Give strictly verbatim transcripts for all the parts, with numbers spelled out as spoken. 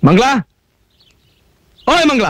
ಮಂಗ್ಲಾ, ಓಯ್ ಮಂಗ್ಲಾ.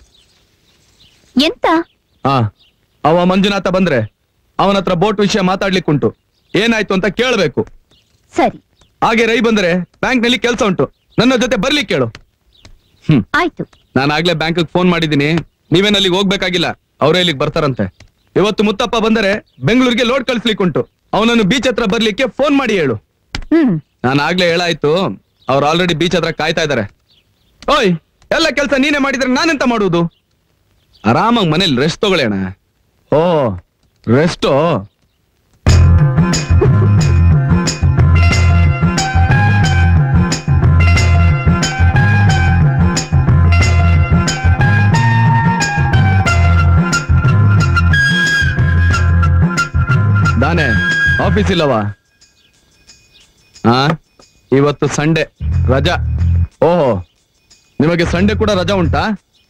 ಎಂತ? ಹಾ, ಅವ ಮಂಜುನಾಥ ಬಂದ್ರೆ ಅವನ ಹತ್ರ ಬೋಟ್ ವಿಷಯ ಮಾತಾಡ್ಲಿಕ್ಕುಂಟು. ಏನಾಯ್ತು ಅಂತ ಕೇಳಬೇಕು. ಸರಿ. ಹಾಗೆ ರೈ ಬಂದ್ರೆ ಬ್ಯಾಂಕ್ ನಲ್ಲಿ ಕೆಲಸ ಉಂಟು, ನನ್ನ ಜೊತೆ ಬರ್ಲಿಕ್ಕೆ ಕೇಳು. ಹ್ಮ್ ಆಯ್ತು. ನಾನು ಆಗ್ಲೇ ಬ್ಯಾಂಕ್ ಫೋನ್ ಮಾಡಿದೀನಿ, ನೀವೇನ್ ಅಲ್ಲಿಗೆ ಹೋಗ್ಬೇಕಾಗಿಲ್ಲ, ಅವರೇ ಇಲ್ಲಿಗೆ ಬರ್ತಾರಂತೆ. ಇವತ್ತು ಮುತ್ತಪ್ಪ ಬಂದರೆ ಬೆಂಗಳೂರಿಗೆ ಲೋಡ್ ಕಳಿಸ್ಲಿಕ್ಕುಂಟು, ಅವನನ್ನು ಬೀಚ್ ಹತ್ರ ಬರ್ಲಿಕ್ಕೆ ಫೋನ್ ಮಾಡಿ ಹೇಳು. ಹ್ಮ್ ನಾನು ಆಗ್ಲೇ ಹೇಳಾಯ್ತು, ಅವ್ರು ಆಲ್ರೆಡಿ ಬೀಚ್ ಹತ್ರ ಕಾಯ್ತಾ ಇದಾರೆ. ಓಯ್, ಎಲ್ಲ ಕೆಲಸ ನೀನೇ ಮಾಡಿದ್ರೆ ನಾನೆಂತ ಮಾಡುವುದು? ಆರಾಮಾಗಿ ಮನೇಲಿ ರೆಸ್ಟ್ ತಗೊಳ್ಳೋಣ. ಓ ರೆಸ್ಟೋ? ದಾನೆ ಆಫೀಸ್ ಇಲ್ಲವಾ? ಹಾ, ಇವತ್ತು ಸಂಡೇ ರಜಾ. ಓಹೋ, ನಿಮಗೆ ಸಂಡೇ ಕೂಡ ರಜಾ ಉಂಟಾ?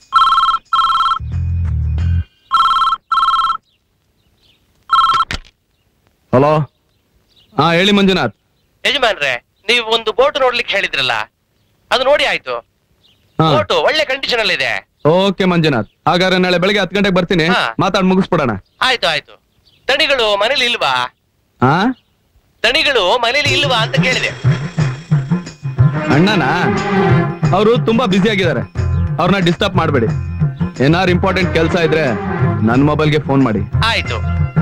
ಹಲೋ. ಹಾ ಹೇಳಿ ಮಂಜುನಾಥ್. ಯಜಮಾನ್ರೆ, ನೀವು ಒಂದು ಬೋಟ್ ನೋಡ್ಲಿಕ್ಕೆ ಹೇಳಿದ್ರಲ್ಲ, ಅದು ನೋಡಿ ಆಯ್ತು. ಬೋಟ್ ಒಳ್ಳೆ ಕಂಡೀಷನ್ ಅಲ್ಲಿ ಇದೆ. ಓಕೆ ಮಂಜುನಾಥ್, ಹಾಗಾದ್ರೆ ನಾಳೆ ಬೆಳಗ್ಗೆ ಹತ್ತು ಗಂಟೆಗೆ ಬರ್ತೀನಿ, ಮಾತಾಡಿ ಮುಗಿಸ್ಬಿಡೋಣ. ಆಯ್ತು ಆಯ್ತು. ದಣಿಗಳು ಮನೇಲಿ ಇಲ್ವಾ? ಹಾ, ದಣಿಗಳು ಮನೇಲಿ ಇಲ್ವಾ ಅಂತ ಕೇಳಿದೆ. ಅಣ್ಣನಾ? ಅವರು ತುಂಬಾ ಬ್ಯುಸಿ ಆಗಿದ್ದಾರೆ, ಅವ್ರನ್ನ ಡಿಸ್ಟರ್ಬ್ ಮಾಡಬೇಡಿ. ಏನಾರು ಇಂಪಾರ್ಟೆಂಟ್ ಕೆಲಸ ಇದ್ರೆ ನನ್ನ ಮೊಬೈಲ್ಗೆ ಫೋನ್ ಮಾಡಿ. ಆಯ್ತು.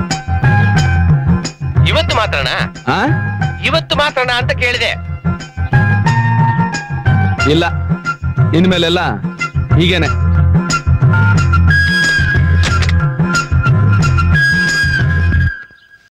ಇವತ್ತು ಮಾತ್ರಣ? ಇವತ್ತು ಮಾತ್ರಣ ಅಂತ ಕೇಳಿದೆ. ಇಲ್ಲ, ಇನ್ಮೇಲೆಲ್ಲ ಹೀಗೇನೆ.